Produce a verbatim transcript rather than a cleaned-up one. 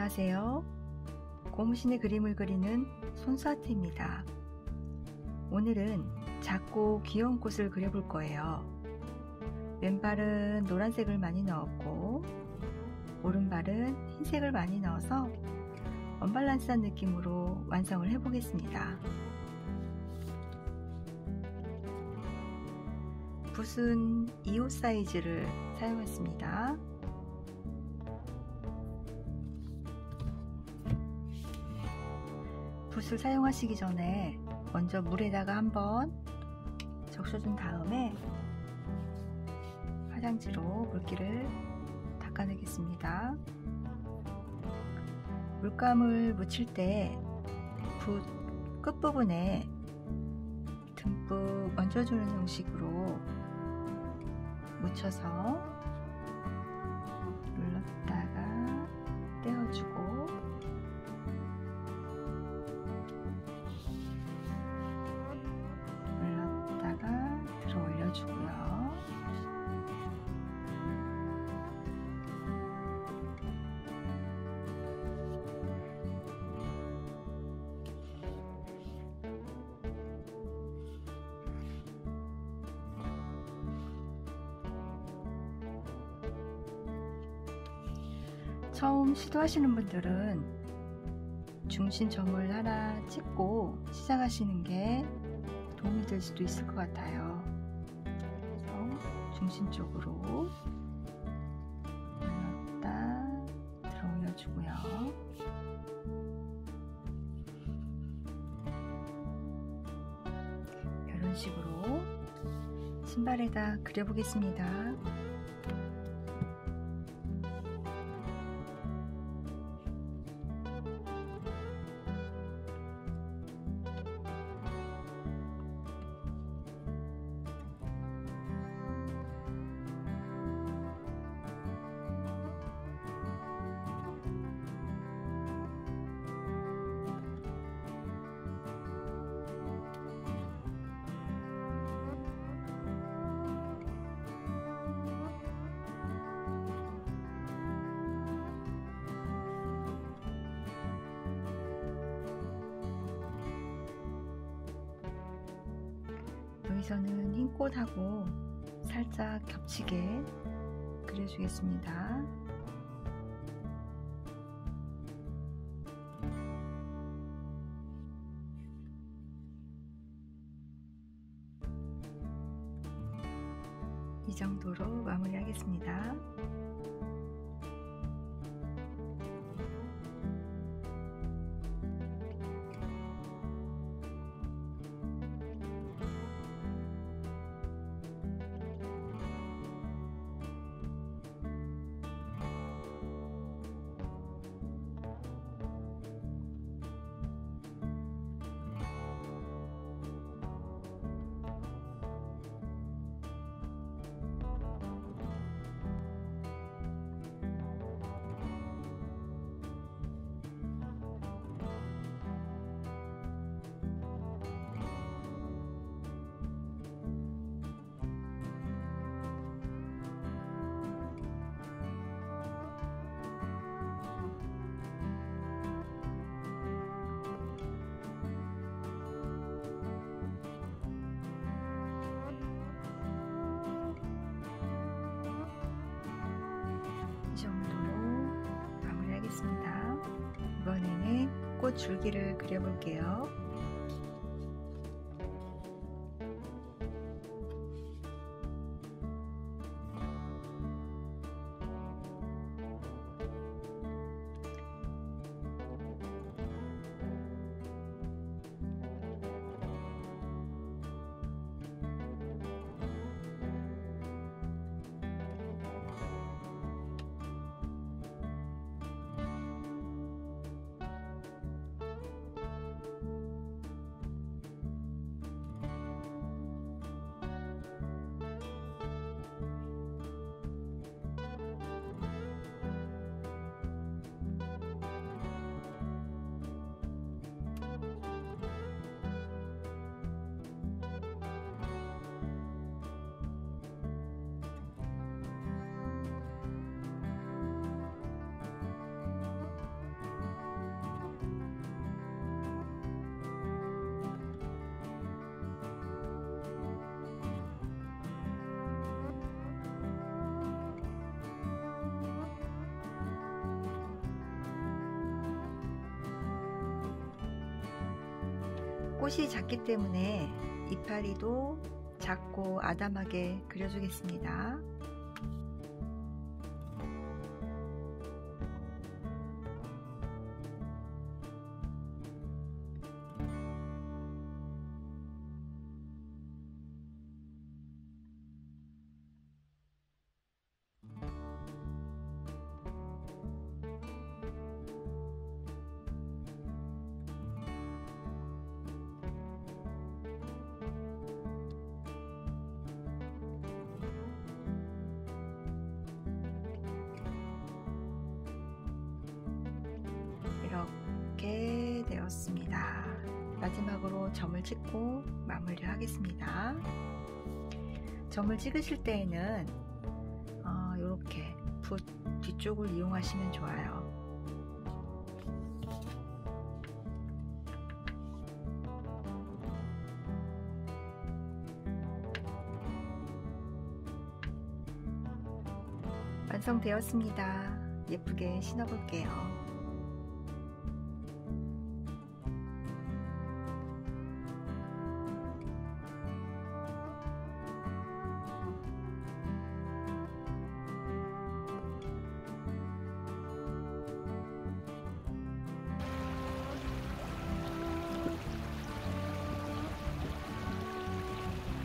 안녕하세요. 고무신의 그림을 그리는 손수아트입니다. 오늘은 작고 귀여운 꽃을 그려볼 거예요. 왼발은 노란색을 많이 넣었고 오른발은 흰색을 많이 넣어서 언밸런스한 느낌으로 완성을 해보겠습니다. 붓은 이 호 사이즈를 사용했습니다. 붓을 사용하시기 전에 먼저 물에다가 한번 적셔준 다음에 화장지로 물기를 닦아내겠습니다. 물감을 묻힐 때 붓 끝부분에 듬뿍 얹어주는 형식으로 묻혀서 눌렀다가 떼어주고 눌렀다가 들어 올려주고요. 처음 시도하시는 분들은 중심점을 하나 찍고 시작하시는 게 도움이 될 수도 있을 것 같아요. 그래서 중심 쪽으로 눌렀다 들어 올려주고요. 이런 식으로 신발에다 그려보겠습니다. 여기서는 흰 꽃하고 살짝 겹치게 그려주겠습니다. 이 정도로 마무리하겠습니다. 이 정도로 마무리하겠습니다. 이번에는 꽃 줄기를 그려볼게요. 꽃이 작기 때문에 이파리도 작고 아담하게 그려주겠습니다. 이렇게 되었습니다. 마지막으로 점을 찍고 마무리를 하겠습니다. 점을 찍으실 때에는 어, 이렇게 붓 뒤쪽을 이용하시면 좋아요. 완성되었습니다. 예쁘게 신어 볼게요.